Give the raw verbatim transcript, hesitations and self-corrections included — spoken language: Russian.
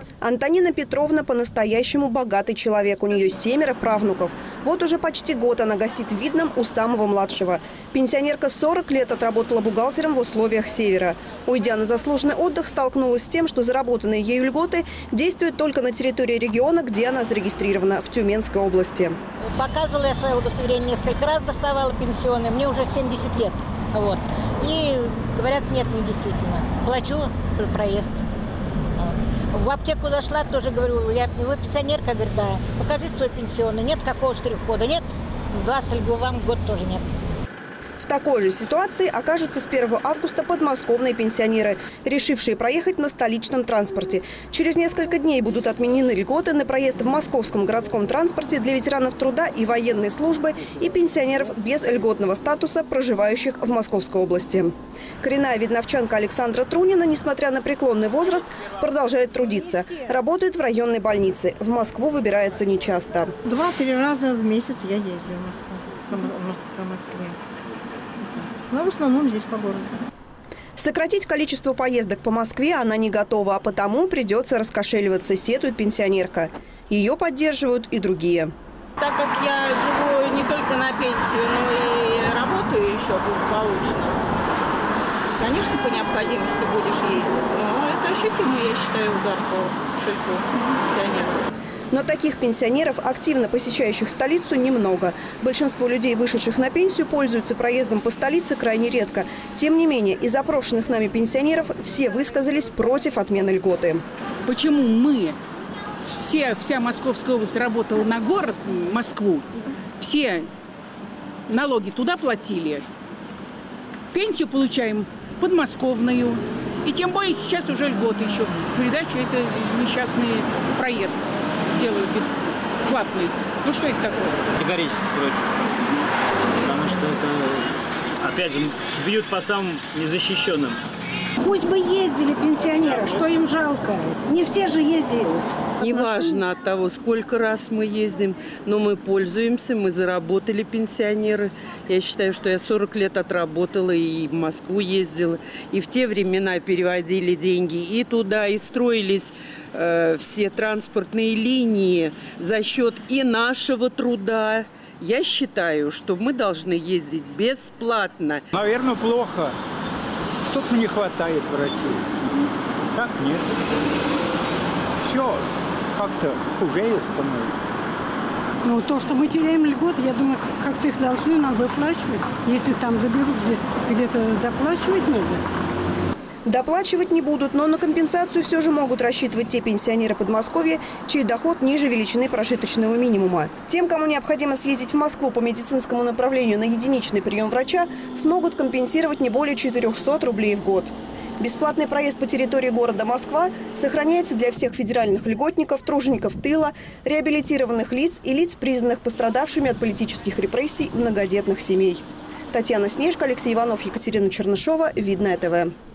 Антонина Петровна по-настоящему богатый человек. У нее семеро правнуков. Вот уже почти год она гостит в Видном у самого младшего. Пенсионерка сорок лет отработала бухгалтером в условиях Севера. Уйдя на заслуженный отдых, столкнулась с тем, что заработанные ею льготы действуют только на территории региона, где она зарегистрирована, в Тюменской области. Показывала я свое удостоверение несколько раз, доставала пенсионное. Мне уже семьдесят лет. Вот. И говорят, нет, не действительно. Плачу проезд. В аптеку зашла, тоже говорю, я, вы пенсионерка? Говорит, да. Покажите свой пенсионный. Нет какого штрих-кода? Нет. Два с вам год тоже нет. В такой же ситуации окажутся с первого августа подмосковные пенсионеры, решившие проехать на столичном транспорте. Через несколько дней будут отменены льготы на проезд в московском городском транспорте для ветеранов труда и военной службы и пенсионеров без льготного статуса, проживающих в Московской области. Коренная видновчанка Александра Трунина, несмотря на преклонный возраст, продолжает трудиться. Работает в районной больнице. В Москву выбирается нечасто. Два-три раза в месяц я езжу в Москву, по Москве. Но в основном здесь по городу. Сократить количество поездок по Москве она не готова, а потому придется раскошеливаться, сетует пенсионерка. Ее поддерживают и другие. Так как я живу не только на пенсию, но и работаю еще благополучно, конечно, по необходимости будешь ездить. Но это ощутимо, я считаю, удар по кошельку пенсионеров. Но таких пенсионеров, активно посещающих столицу, немного. Большинство людей, вышедших на пенсию, пользуются проездом по столице крайне редко. Тем не менее, из опрошенных нами пенсионеров все высказались против отмены льготы. Почему мы, все, вся Московская область работала на город, Москву, все налоги туда платили, пенсию получаем подмосковную. И тем более сейчас уже льготы еще в передачу, это несчастный проезд сделают бесплатный. Ну что это такое? Категорически против. Потому что это, опять же, бьют по самым незащищенным. Пусть бы ездили пенсионеры, что им жалко. Не все же ездили. Неважно от того, сколько раз мы ездим, но мы пользуемся, мы заработали, пенсионеры. Я считаю, что я сорок лет отработала и в Москву ездила. И в те времена переводили деньги и туда, и строились э, все транспортные линии за счет и нашего труда. Я считаю, что мы должны ездить бесплатно. Наверное, плохо. Что-то не хватает в России. Так нет. Все как-то хуже становится. Ну, то, что мы теряем льготы, я думаю, как-то их должны нам выплачивать. Если там заберут, где-то доплачивать надо. Доплачивать не будут, но на компенсацию все же могут рассчитывать те пенсионеры Подмосковья, чей доход ниже величины прожиточного минимума. Тем, кому необходимо съездить в Москву по медицинскому направлению на единичный прием врача, смогут компенсировать не более четырёхсот рублей в год. Бесплатный проезд по территории города Москва сохраняется для всех федеральных льготников, тружеников тыла, реабилитированных лиц и лиц, признанных пострадавшими от политических репрессий многодетных семей. Татьяна Снежка, Алексей Иванов, Екатерина Чернышова, Видное ТВ.